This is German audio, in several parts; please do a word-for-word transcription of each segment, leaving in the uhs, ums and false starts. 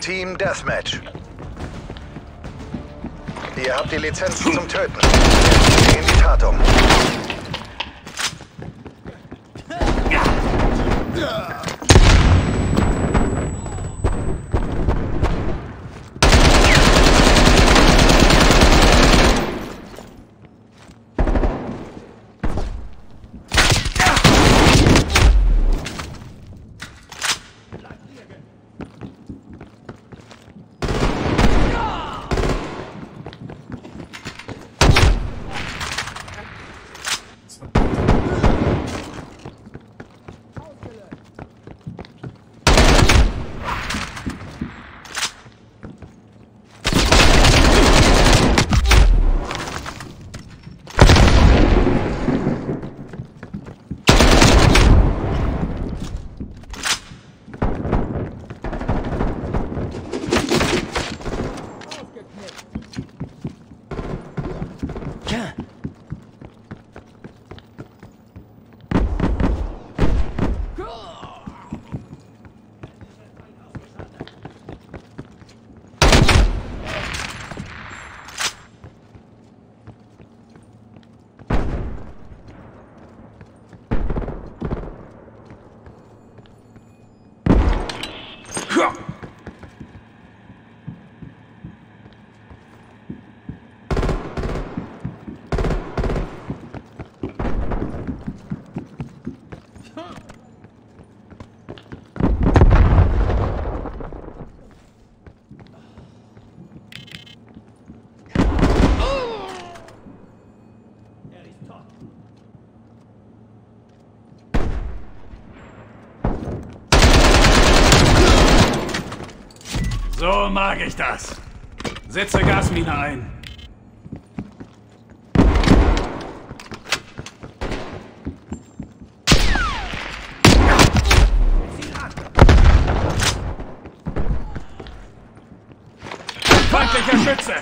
Team Deathmatch. Ihr habt die Lizenz zum Töten. In die Tat um. So mag ich das. Setze Gasmine ein. Feindlicher Schütze!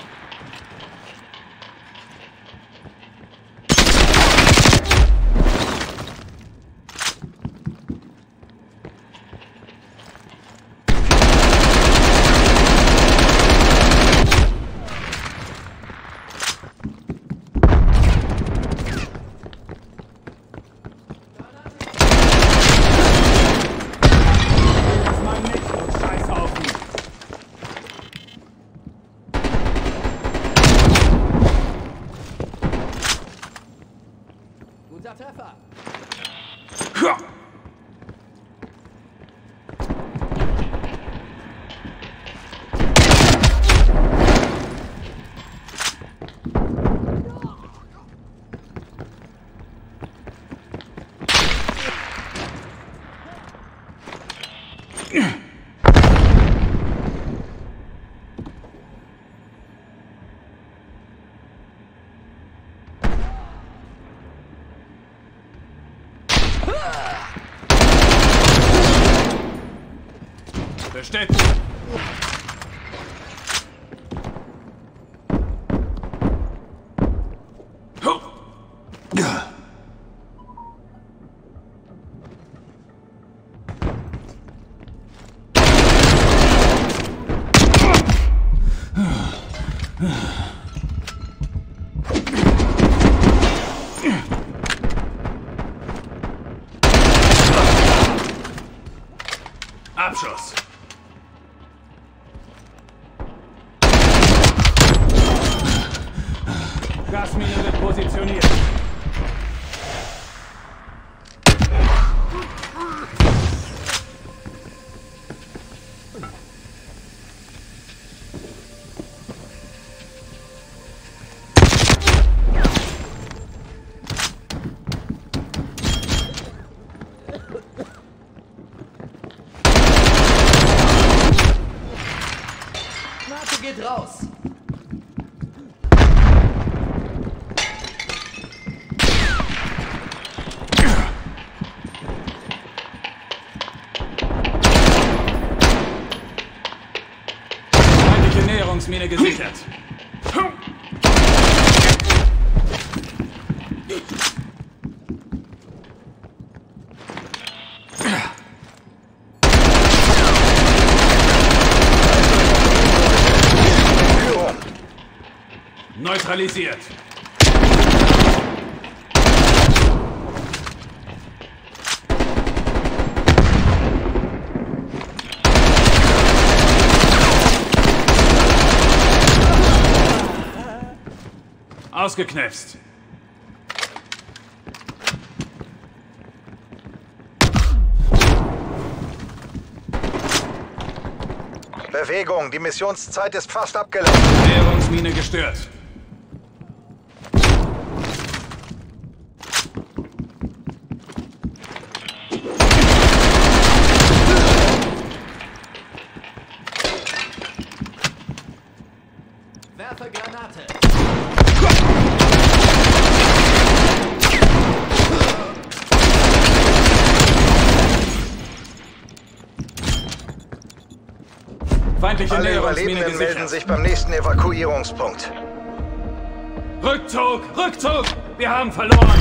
Treffer! Bestätigt. Abschuss. Gasmine wird positioniert. Nate geht raus. Näherungsmine gesichert. neutralisiert. Ausgeknipst. Bewegung, die Missionszeit ist fast abgelaufen. Näherungsmine gestört. Werfe Granate. Feindliche Alle Näherungsmine Überlebenden melden gesichert. sich beim nächsten Evakuierungspunkt. Rückzug! Rückzug! Wir haben verloren!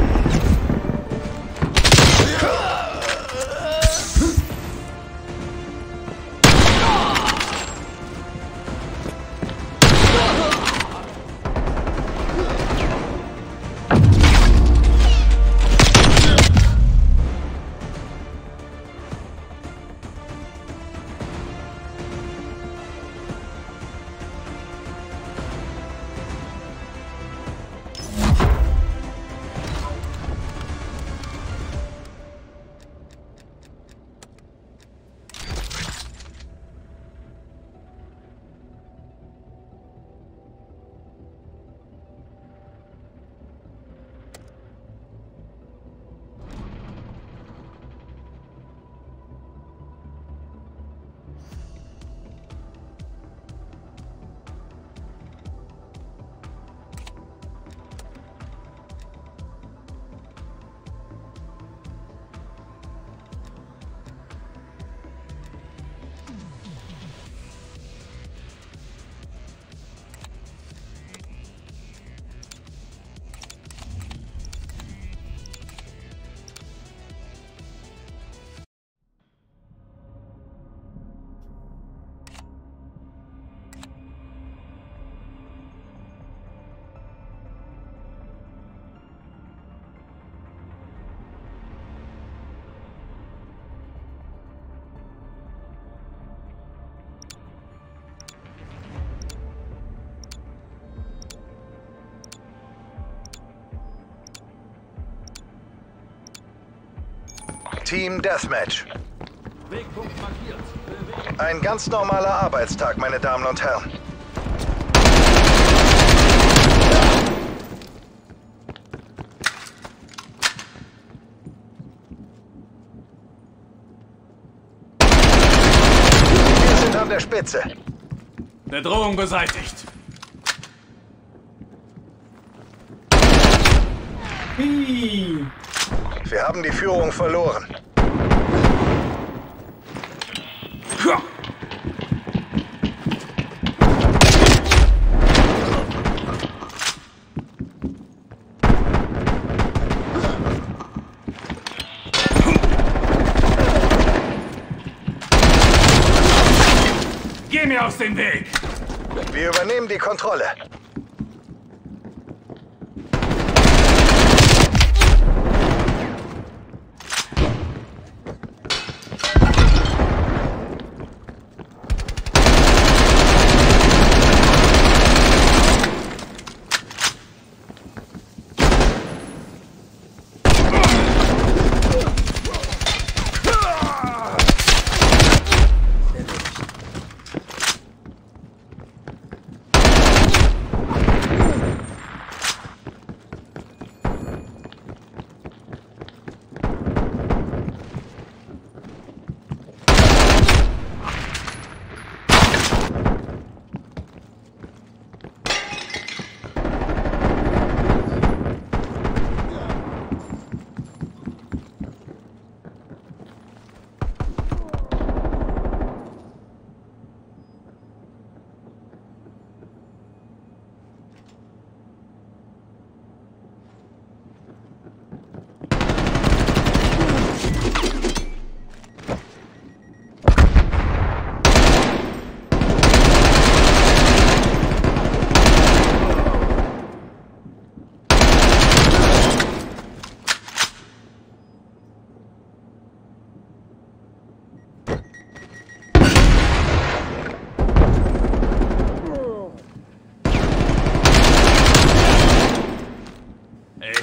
Team Deathmatch. Wegpunkt markiert. Bewegung. Ein ganz normaler Arbeitstag, meine Damen und Herren. Wir sind an der Spitze. Bedrohung beseitigt. Wir haben die Führung verloren. Geh mir aus dem Weg! Wir übernehmen die Kontrolle.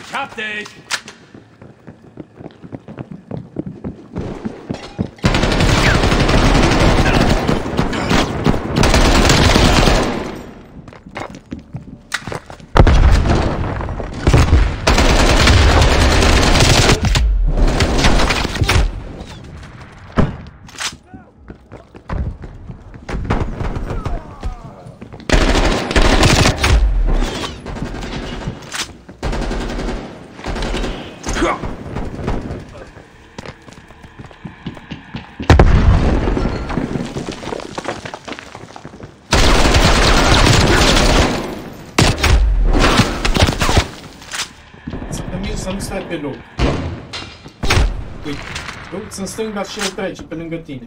Ich hab dich! Să nu stai pe loc. Uite, du-ți în stânga și el trece pe lângă tine.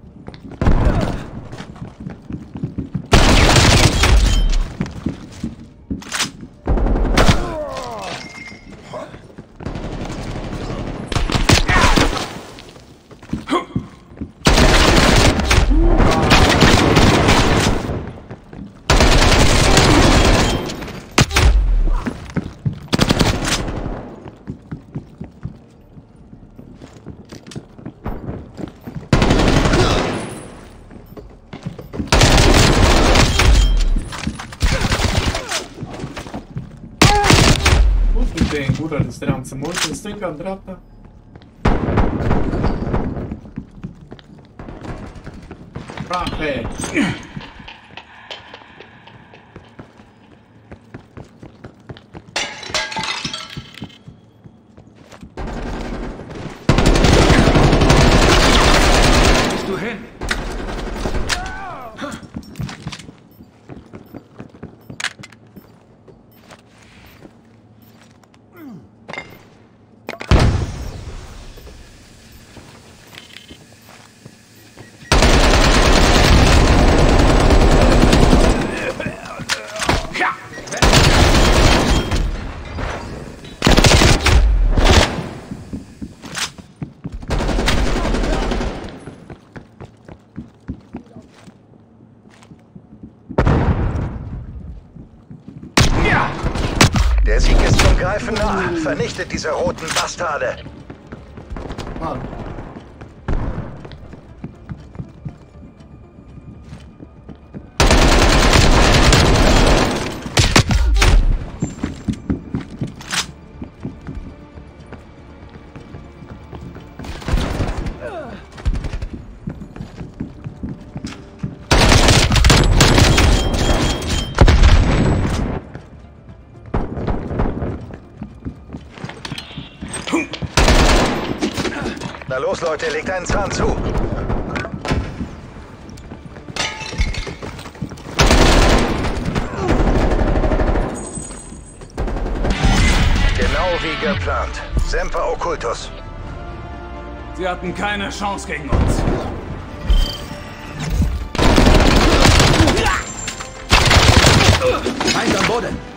În gură de streamță, mă uit în stânga, în dreapta. Rafe! Bist du hin? Der Sieg ist zum Greifen nah. Vernichtet diese roten Bastarde. Mann. Na los, Leute, legt einen Zahn zu. Genau wie geplant. Semper Occultus. Sie hatten keine Chance gegen uns. Feind am Boden.